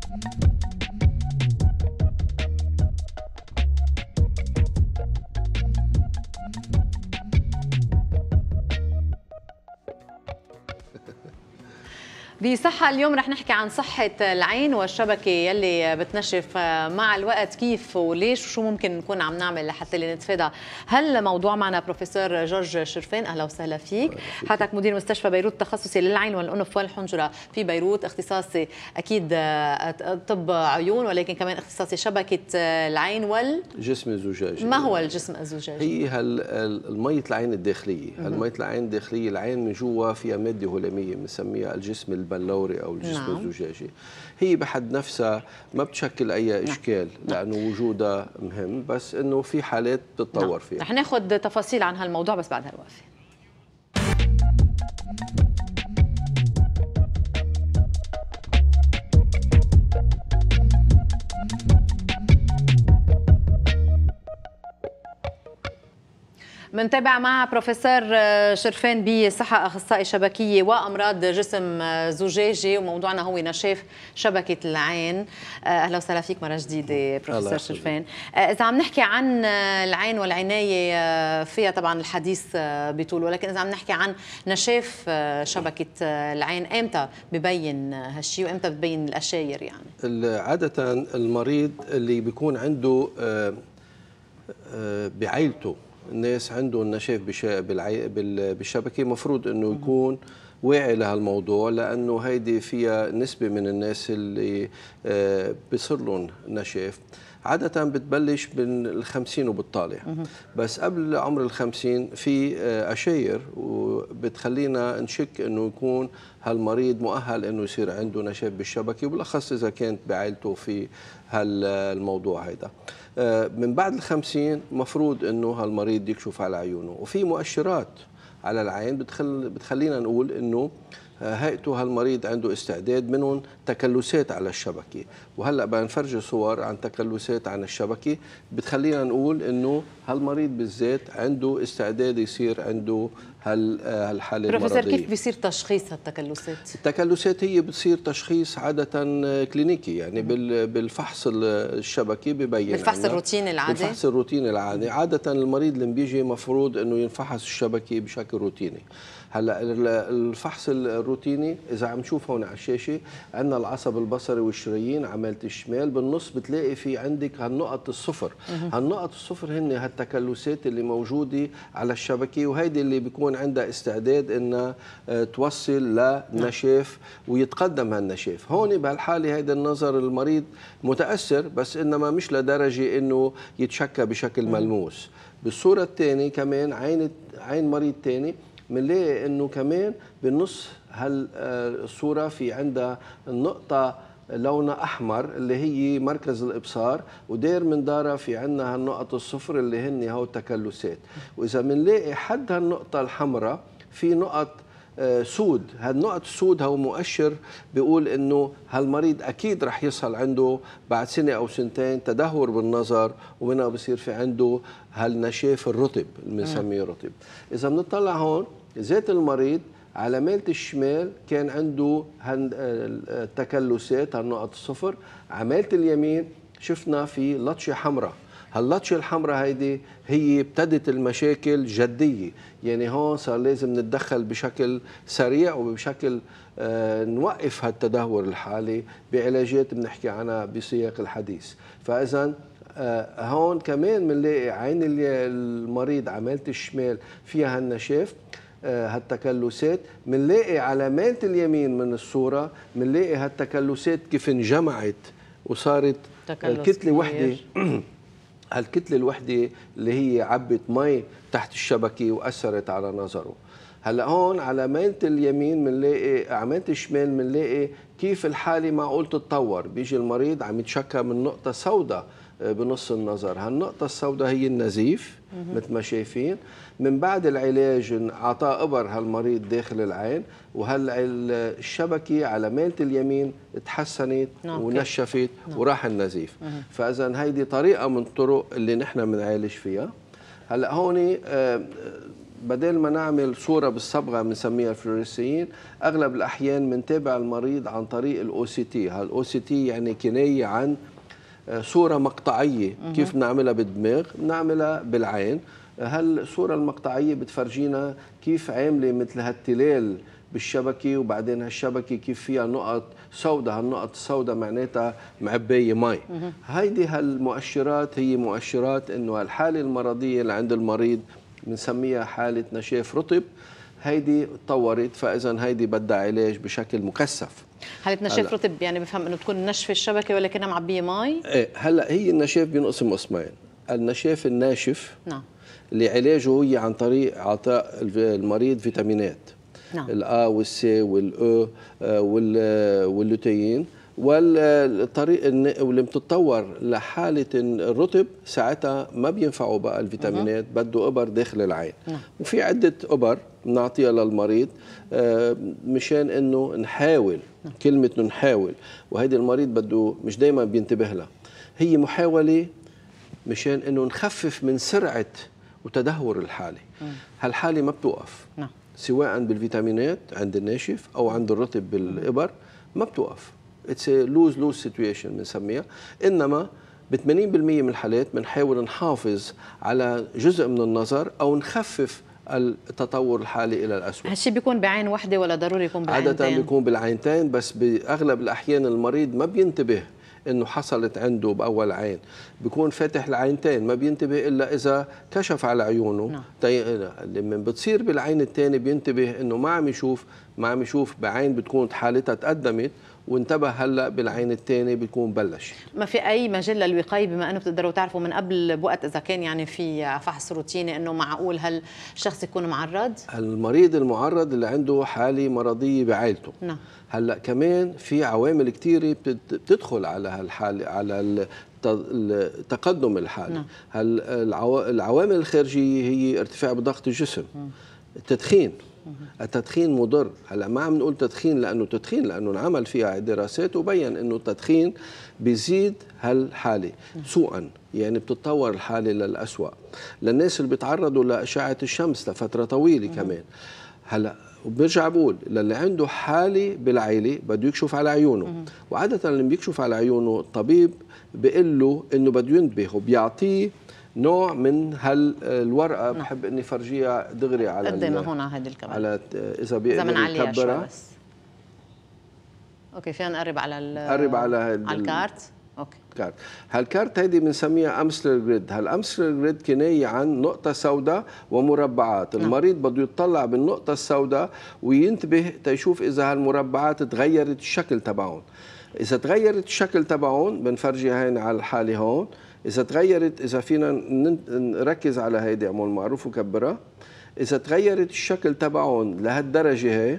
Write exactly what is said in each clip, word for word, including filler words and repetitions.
بصحة اليوم رح نحكي عن صحة العين والشبكة يلي بتنشف مع الوقت، كيف وليش وشو ممكن نكون عم نعمل لحتى نتفادى هالموضوع. معنا بروفيسور جورج شرفان، أهلا وسهلا فيك. حضرتك مدير مستشفى بيروت التخصصي للعين والأنف والحنجرة في بيروت، اختصاصي أكيد طب عيون ولكن كمان اختصاصي شبكة العين والجسم الزجاجي. ما هو الجسم الزجاجي؟ هي المية العين الداخلية، المية العين الداخلية، العين من جوا فيها مادة هلامية بنسميها الجسم البلوري أو الجسم نعم. الزجاجي. هي بحد نفسها ما بتشكل أي إشكال نعم. لأنه وجودها مهم، بس إنه في حالات بتتطور نعم. فيها. رح ناخذ تفاصيل عن هالموضوع بس بعد هالوقفة. منتابع مع بروفيسور شرفان بصحة أخصائي شبكية وأمراض جسم زجاجي، وموضوعنا هو نشاف شبكة العين. أهلا وسهلا فيك مرة جديدة بروفيسور شرفان. إذا عم نحكي عن العين والعناية فيها طبعا الحديث بطول، ولكن إذا عم نحكي عن نشاف شبكة العين إمتى ببين هالشيء وإمتى بتبين الأشاير؟ يعني عادة المريض اللي بيكون عنده بعيلته الناس عنده النشاف بالشبكة، مفروض انه يكون واعي لهالموضوع، لانه هيدي فيها نسبة من الناس اللي بصير لهم نشاف. عادة بتبلش بين الخمسين وبتطالع، بس قبل عمر الخمسين في أشاير وبتخلينا نشك انه يكون هالمريض مؤهل انه يصير عنده نشاف بالشبكة، وبالأخص إذا كانت بعائلته في هالموضوع هيدا. من بعد الخمسين مفروض انه هالمريض يكشف على عيونه، وفي مؤشرات على العين بتخل بتخلينا نقول انه هيئته هالمريض عنده استعداد، منهم تكلسات على الشبكه، وهلا بنفرجي صور عن تكلسات عن الشبكه بتخلينا نقول انه هالمريض بالذات عنده استعداد يصير عنده هالحاله المرضيه. بروفيسور، كيف بيصير تشخيص هالتكلسات؟ التكلسات هي بتصير تشخيص عاده كلينيكي، يعني بالفحص الشبكي ببين بالفحص الروتيني العادي. بالفحص الروتيني العادي عاده المريض اللي بيجي مفروض انه ينفحص الشبكي بشكل روتيني. هلا الفحص الروتيني اذا عم نشوف هون على الشاشه عندنا العصب البصري والشرايين عمالة الشمال، بالنص بتلاقي في عندك هالنقط الصفر. هالنقط الصفر هن هالتكلسات اللي موجوده على الشبكه، وهيدي اللي بيكون عندها استعداد انها توصل لنشاف ويتقدم هالنشاف. هون بهالحاله هيدا النظر المريض متاثر، بس انما مش لدرجه انه يتشكى بشكل ملموس. بالصوره الثانيه كمان عين عين مريض ثاني بنلاقي انه كمان بالنص هالصوره في عندها النقطه لونها احمر اللي هي مركز الابصار، ودير من دارها في عندنا هالنقط الصفر اللي هن هو التكلسات. واذا بنلاقي حد هالنقطه الحمراء في نقط سود، هالنقط السود هو مؤشر بيقول انه هالمريض اكيد رح يصل عنده بعد سنه او سنتين تدهور بالنظر، ومنها بصير في عنده هالنشاف الرطب اللي بنسميه رطب. اذا بنطلع هون ذات المريض على ميلة الشمال كان عنده التكلسات هالنقط الصفر، على ميلة اليمين شفنا في لطشه حمراء. هاللطشه الحمراء هيدي هي ابتدت المشاكل جديه، يعني هون صار لازم نتدخل بشكل سريع وبشكل آه نوقف هالتدهور الحالي بعلاجات بنحكي عنها بسياق الحديث. فاذا آه هون كمان بنلاقي عين المريض عمالة الشمال فيها هالنشاف آه هالتكلسات، بنلاقي على ميلة اليمين من الصوره بنلاقي هالتكلسات كيف انجمعت وصارت كتله وحده. هالكتله الوحده اللي هي عبت مي تحت الشبكه واثرت على نظره. هلا هون على ميلة اليمين بنلاقي على ميلة الشمال بنلاقي كيف الحاله معقول تتطور، بيجي المريض عم يتشكى من نقطه سوداء بنص النظر. هالنقطه السوداء هي النزيف مثل ما شايفين. من بعد العلاج اعطاه ابر هالمريض داخل العين، وهالشبكه على ميلة اليمين تحسنت ونشفت وراح النزيف. فاذا هيدي طريقه من الطرق اللي نحن بنعالج فيها. هلا هون بدل ما نعمل صوره بالصبغه بنسميها الفلوريسيين، اغلب الاحيان بنتابع المريض عن طريق الاو سي تي. هالاو سي تي يعني كنايه عن صوره مقطعيه. كيف بنعملها بالدماغ؟ بنعملها بالعين. هالصوره المقطعيه بتفرجينا كيف عامله مثل هالتلال بالشبكه، وبعدين هالشبكه كيف فيها نقط سوداء، هالنقط السوداء معناتها معبايه مي. هيدي هالمؤشرات هي مؤشرات انه الحاله المرضيه اللي عند المريض بنسميها حاله نشاف رطب، هيدي تطورت، فاذا هيدي بدها علاج بشكل مكثف. حالة نشاف رطب يعني بفهم انه تكون نشف الشبكه ولكنها معبيه مي؟ ايه، هلا هي النشاف بينقسم قسمين. النشاف الناشف نعم اللي علاجه هي عن طريق اعطاء المريض فيتامينات، نعم الآ والسي والأو واللوتيين. والطريق واللي بتتطور لحاله الرطب ساعتها ما بينفعوا بقى الفيتامينات، بده ابر داخل العين. نعم. وفي عده ابر بنعطيها للمريض مشان انه نحاول. نعم. كلمه نحاول، وهيدي المريض بده مش دائما بينتبه لها، هي محاوله مشان انه نخفف من سرعه وتدهور الحاله. هالحاله ما بتوقف. نعم. سواء بالفيتامينات عند الناشف او عند الرطب بالابر ما بتوقف. اتس لوز لوز سيتويشن بنسميها. انما ب ثمانين بالمئة من الحالات بنحاول نحافظ على جزء من النظر او نخفف التطور الحالي الى الاسوء. هالشيء بيكون بعين واحده ولا ضروري يكون بالعينتين؟ عاده بيكون بالعينتين، بس باغلب الاحيان المريض ما بينتبه انه حصلت عنده باول عين، بيكون فاتح العينتين ما بينتبه الا اذا كشف على عيونه. نعم. لما بتصير بالعين الثاني بينتبه انه ما عم يشوف، ما عم يشوف بعين بتكون حالتها تقدمت، وانتبه هلا بالعين الثاني بيكون بلش. ما في اي مجال للوقايه بما انه بتقدروا تعرفوا من قبل بوقت اذا كان يعني في فحص روتيني انه معقول هالشخص يكون معرض؟ المريض المعرض اللي عنده حاله مرضيه بعائلته. نعم. هلا كمان في عوامل كثيره بتدخل على هالحاله، على تقدم الحاله. نعم. هل العوامل الخارجيه هي ارتفاع بضغط الجسم، التدخين. التدخين مضر. هلا ما عم نقول تدخين لانه تدخين، لانه انعمل فيها دراسات وبين انه التدخين بيزيد هالحاله سوءا، يعني بتتطور الحاله للأسوأ. للناس اللي بيتعرضوا لاشعه الشمس لفتره طويله كمان. هلا وبرجع بقول للي عنده حاله بالعيله بده يكشف على عيونه، وعاده اللي بيكشف على عيونه الطبيب بيقول له انه بده ينتبه وبيعطيه نوع من هالورقه. بحب اني فرجيها دغري على قدامها هون على هذه الكاميرا، على اذا بيقدر يكبرها. اوكي فينا نقرب على نقرب على على الكارت. اوكي كارت. هالكارت هيدي بنسميها امسلر جريد. هالامسلر جريد كنايه عن نقطه سوداء ومربعات. نعم. المريض بده يطلع بالنقطه السوداء وينتبه تيشوف اذا هالمربعات تغيرت الشكل تبعهم. اذا تغيرت الشكل تبعهم بنفرجي هين على الحاله هون. إذا تغيرت، إذا فينا نركز على هيدي عمول معروف وكبرها، إذا تغيرت الشكل تبعهم لهالدرجة هي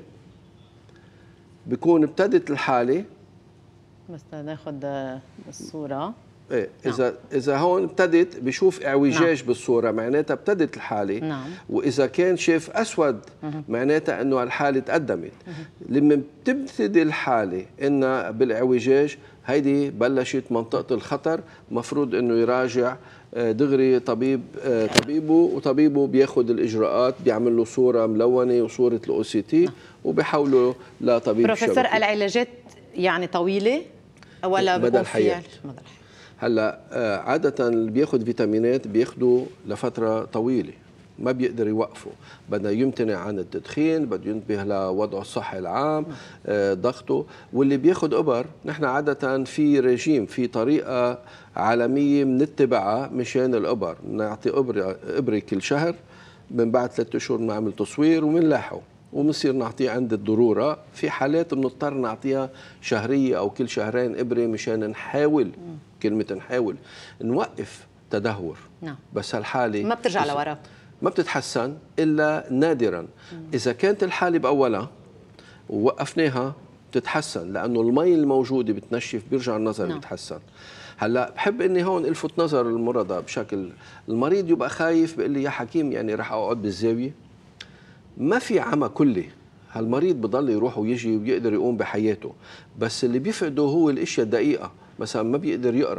بيكون ابتدت الحالة. بس ناخذ الصورة. ايه اذا نعم. اذا هون ابتدت بشوف اعوجاج نعم. بالصوره معناتها ابتدت الحاله. نعم. واذا كان شاف اسود معناتها انه الحاله تقدمت. لما بتبتدي الحاله انها بالاعوجاج هيدي بلشت منطقه الخطر، مفروض انه يراجع دغري طبيب طبيبه، وطبيبه بياخذ الاجراءات، بيعمل له صوره ملونه وصوره الاو سي تي وبيحوله لطبيب بروفيسور شبكة. العلاجات يعني طويله ولا مدى الحياه؟ مدى الحياه. هلا عادة اللي بياخذ فيتامينات بياخذوا لفترة طويلة، ما بيقدر يوقفوا، بده يمتنع عن التدخين، بده ينتبه لوضعه الصحي العام، ضغطه. واللي بياخذ ابر، نحن عادة في ريجيم، في طريقة عالمية بنتبعها مشان الابر، نعطي ابرة ابرة كل شهر، من بعد ثلاثة اشهر بنعمل تصوير وبنلاحقه، وبنصير نعطيه عند الضروره. في حالات بنضطر نعطيها شهريه او كل شهرين ابره مشان نحاول م. كلمه نحاول نوقف تدهور. نعم. بس هالحاله ما بترجع لورا، ما بتتحسن الا نادرا. م. اذا كانت الحاله باولها ووقفناها بتتحسن، لانه المي الموجوده بتنشف بيرجع النظر. نعم. بيتحسن. هلا بحب اني هون الفت نظر المرضى بشكل، المريض يبقى خايف بيقول لي يا حكيم يعني رح اقعد بالزاويه. ما في عمى كلي، هالمريض بضل يروح ويجي وبيقدر يقوم بحياته، بس اللي بيفقده هو الاشياء الدقيقه، مثلا ما بيقدر يقرا،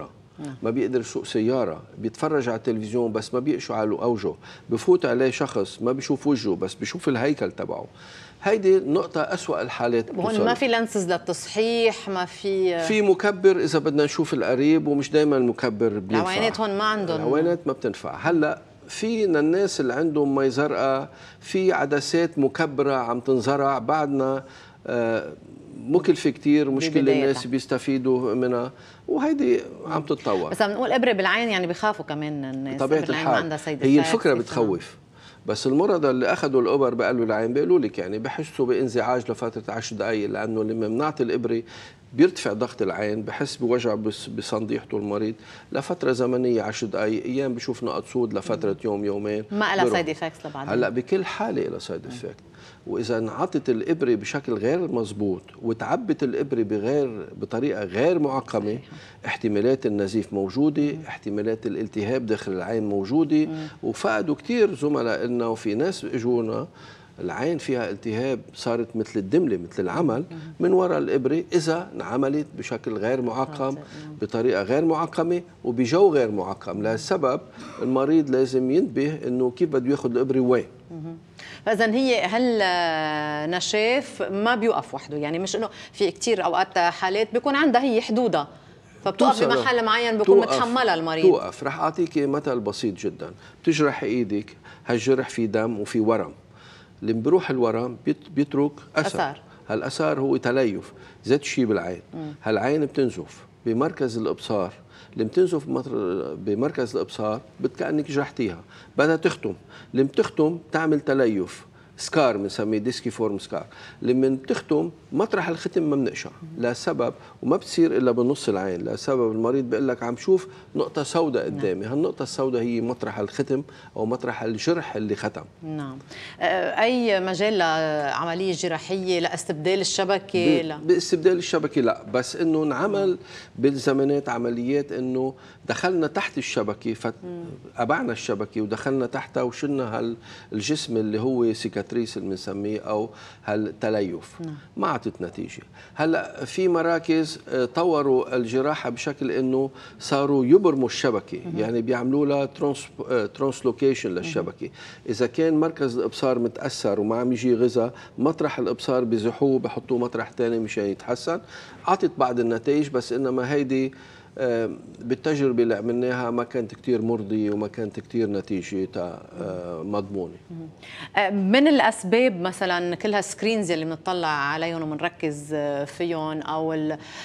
ما بيقدر يسوق سياره، بيتفرج على التلفزيون بس ما بيقشع على اوجه، بفوت عليه شخص ما بيشوف وجهه بس بيشوف الهيكل تبعه. هيدي نقطة أسوأ الحالات. هون ما في لانسز للتصحيح، ما في في مكبر إذا بدنا نشوف القريب، ومش دائما المكبر بينفع. العوينات هون ما عندهم، العوينات ما بتنفع. هلا في الناس اللي عندهم مي زرقاء في عدسات مكبرة عم تنزرع، بعدنا آه مكلفة كتير، مشكلة الناس بيستفيدوا منها، وهيدي عم تتطور. بس عم نقول إبرة بالعين يعني بخافوا كمان الناس. طبيعة الحال هي الفكرة بتخوف، بس المرضى اللي اخذوا الابر بقلوا العين بيقولوا لك يعني بحسوا بانزعاج لفتره عشر دقائق، لانه لما بنعطي الابره بيرتفع ضغط العين، بحس بوجع بصنديحته المريض لفتره زمنيه عشر دقائق، ايام بشوف نقط سود لفتره يوم يومين، ما لها سايد افكتس لبعدين. هلا بكل حاله لها سايد افكت، واذا انعطت الابره بشكل غير مضبوط وتعبت الابره بغير بطريقه غير معقمه، احتمالات النزيف موجوده، احتمالات الالتهاب داخل العين موجوده. وفقدوا كثير زملاء لنا وفي ناس اجونا العين فيها التهاب صارت مثل الدمله مثل العمل من وراء الابره اذا انعملت بشكل غير معقم، بطريقه غير معقمه وبجو غير معقم. لهالسبب المريض لازم ينتبه انه كيف بده ياخذ الابره وين. فاذا هي هل نشاف ما بيوقف وحده، يعني مش انه في كثير اوقات حالات بيكون عندها هي حدودها فبتوقف بمحل معين بيكون متحملها المريض. توقف. رح اعطيك مثل بسيط جدا، بتجرح ايدك، هالجرح في دم وفي ورم، اللي بيروح الورم بيترك اثر. أثار. هالاثار هو تليف، زاد شيء بالعين. مم. هالعين بتنزف بمركز الابصار، اللي بتنزف بمركز الابصار كأنك جرحتيها، بدها تختم، اللي بتختم تعمل تليف، سكار بنسميه ديسكي فورم سكار. لما بتختم مطرح الختم ما بنقشع لسبب، وما بتصير الا بنص العين لسبب المريض بيقول لك عم شوف نقطه سوداء قدامي. نعم. هالنقطه السوداء هي مطرح الختم او مطرح الجرح اللي ختم. نعم. اي مجال لعمليه جراحيه لاستبدال الشبكه؟ لا باستبدال الشبكه لا، بس انه انعمل بالزمانات عمليات انه دخلنا تحت الشبكه فابعنا الشبكه ودخلنا تحتها وشلنا هالجسم اللي هو سيكاتريس اللي بنسميه او هالتليف. نعم. ما اعطت نتيجه. هلا في مراكز طوروا الجراحه بشكل انه صاروا يبرموا الشبكه، مم. يعني بيعملوا لها ترانس ترانسلوكيشن للشبكه. مم. اذا كان مركز الابصار متاثر وما عم يجي غذاء، مطرح الابصار بيزحوه بحطوه مطرح ثاني مشان يتحسن. اعطت بعض النتائج، بس انما هيدي بالتجربة اللي عملناها ما كانت كتير مرضية وما كانت كتير نتيجتها مضمونة. من الأسباب مثلا كل هالسكرينز اللي بنطلع عليهم وبنركز فيهم، أو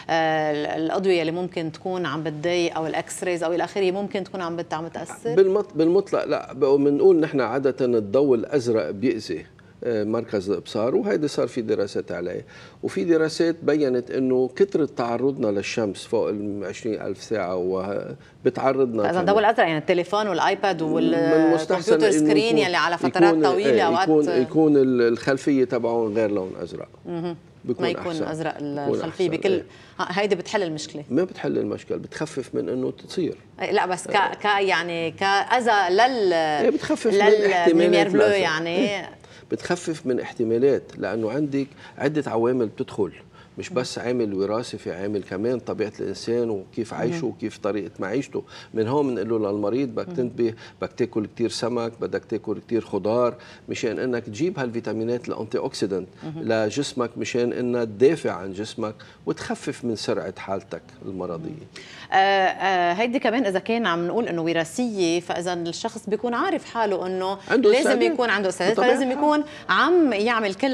الأضوية اللي ممكن تكون عم بتضايق أو الأكس ريز أو إلى آخره، ممكن تكون عم عم تأثر؟ بالمطلق لا، بنقول نحن عادة الضوء الأزرق بيأذي مركز الابصار، وهيدي صار في دراسات عليه، وفي دراسات بينت انه كثره تعرضنا للشمس فوق ال عشرين ألف ساعه وبتعرضنا. اذا الضوء الازرق يعني التليفون والايباد والكمبيوتر سكرين يلي على فترات يكون طويله اوقات يكون يكون الخلفيه تبعهم غير لون ازرق، بيكون ما يكون أحسن. ازرق الخلفيه بكل إيه. هيدي بتحل المشكله؟ ما بتحل المشكله، بتخفف من انه تصير. لا بس ك, ك يعني كاذى لل إيه بتخفف من احتمالات بلو يعني بتخفف من احتمالات، لانه عندك عده عوامل بتدخل، مش بس عامل وراثي، في عامل كمان طبيعه الانسان وكيف عايشه وكيف طريقه معيشته. من هون بنقول له للمريض بدك تنتبه، بدك تاكل كثير سمك، بدك تاكل كثير خضار، مشان انك تجيب هالفيتامينات الانتي اوكسيدنت لجسمك، مشان انها تدافع عن جسمك وتخفف من سرعه حالتك المرضيه. آه آه هيدي كمان اذا كان عم نقول انه وراثيه، فاذا الشخص بيكون عارف حاله انه لازم سعدين. يكون عنده استعداد، فلازم يكون عم يعمل كل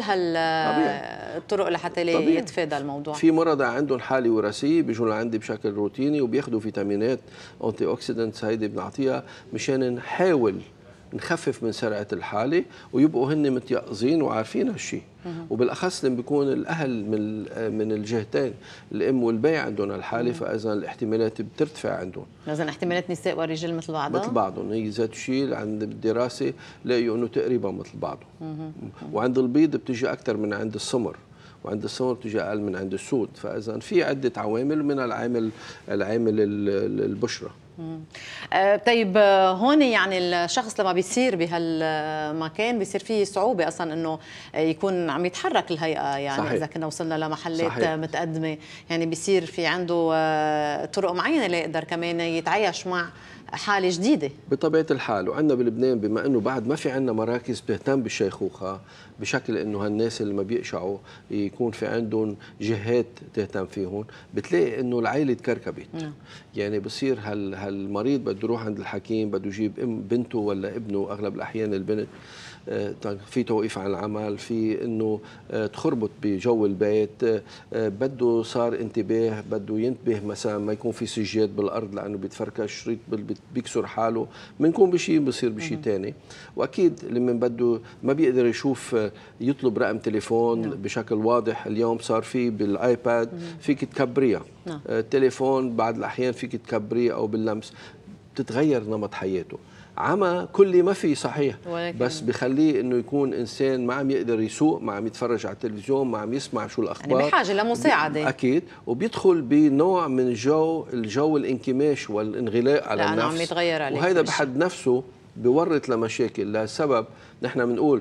هالطرق لحتى يتفادى الموضوع. في مرضى عندهم حاله وراثيه بيجوا لعندي بشكل روتيني وبياخذوا فيتامينات انتي اوكسيدنتس، هيدي بنعطيها مشان نحاول نخفف من سرعه الحاله ويبقوا هن متيقظين وعارفين هالشيء. وبالاخص لما بيكون الاهل من من الجهتين الام والبي عندهم الحاله، فاذا الاحتمالات بترتفع عندهم. لازم احتمالات النساء والرجال مثل بعضها؟ مثل بعضهم، هي ذات الشيء عند الدراسه لقيوا انه تقريبا مثل بعضهم. وعند البيض بتجي اكثر من عند السمر، وعند السمر بتجي اقل من عند السود، فاذا في عده عوامل، من العامل العامل البشره. آه طيب هون يعني الشخص لما بيصير بهالمكان بيصير فيه صعوبه اصلا انه يكون عم يتحرك الهيئه، يعني صحيح. اذا كنا وصلنا لمحلات صحيح. متقدمه يعني بيصير في عنده آه طرق معينه ليقدر كمان يتعايش مع حالة جديدة بطبيعة الحال. وعندنا بلبنان بما أنه بعد ما في عندنا مراكز بتهتم بالشيخوخة بشكل أنه هالناس اللي ما بيقشعوا يكون في عندهم جهات تهتم فيهم، بتلاقي أنه العائلة تكركبت. نعم. يعني بصير هال هالمريض بده يروح عند الحكيم، بده يجيب ام بنته ولا ابنه، أغلب الأحيان البنت، في توقيف عن العمل، في انه تخربط بجو البيت، بده صار انتباه، بده ينتبه مثلا ما يكون في سجاد بالارض لانه بيتفركش شريط بيكسر حاله، بنكون بشيء بصير بشيء ثاني. واكيد لما بده ما بيقدر يشوف يطلب رقم تليفون نعم. بشكل واضح. اليوم صار في بالايباد فيك تكبريها، نعم. التليفون بعض الاحيان فيك تكبريه او باللمس، بتتغير نمط حياته. عمى كلي ما في صحيح، بس بخليه انه يكون انسان ما عم يقدر يسوق، ما عم يتفرج على التلفزيون، ما عم يسمع شو الاخبار، يعني بحاجه لمساعده اكيد، وبيدخل بنوع من الجو الجو الانكماش والانغلاق على النفس، عم يتغير عليه، وهذا بحد نفسه بورط لمشاكل. لسبب نحن بنقول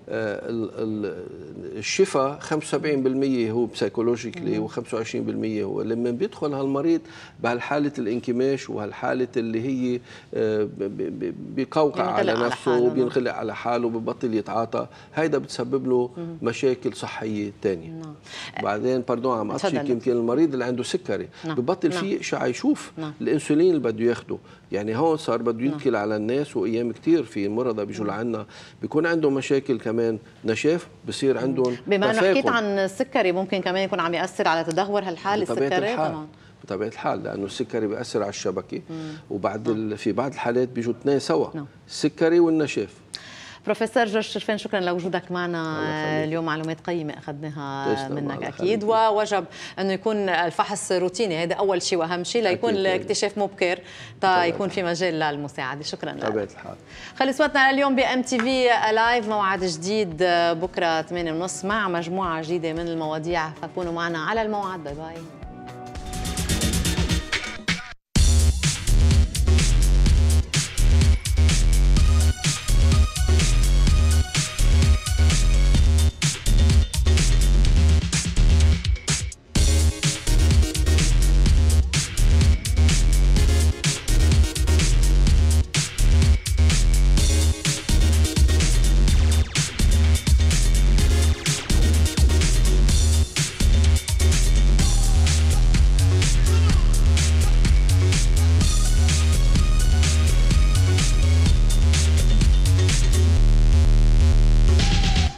الشفاء خمسة وسبعين بالمئة هو بسيكولوجيكلي وخمسة وعشرين بالمئة هو لما بيدخل هالمريض بهالحالة الانكماش وهالحالة اللي هي بيقوقع على نفسه وبينخلق على حاله وببطل يتعاطى. هيدا بتسبب له مشاكل صحية تانية. بعدين باردون عم أطشيك، يمكن المريض اللي عنده سكري ببطل فيه شيء يشوف الانسولين اللي بده ياخده. يعني هون صار بده يتكل على الناس، وايام كثير في مرضى بيجوا لعنا بيكون عندهم مشاكل كمان نشاف، بصير عندهم بما انه حكيت عن السكري ممكن كمان يكون عم ياثر على تدهور هالحاله السكري كمان بطبيعه الحال، لانه السكري بياثر على الشبكه. وبعد في بعض الحالات بيجوا اثنين سوا، السكري والنشاف. بروفيسور جورج شرفان، شكرا لوجودك معنا اليوم، معلومات قيمة أخذناها منك أكيد. ووجب أنه يكون الفحص روتيني، هذا أول شيء وأهم شيء ليكون الاكتشاف مبكر تا يكون في مجال للمساعدة. شكرا لك. طبيعة الحال. خلصتنا اليوم بأم تي في لايف، موعد جديد بكرة ثمانية وثلاثين مع مجموعة جديدة من المواضيع، فكونوا معنا على الموعد. باي باي.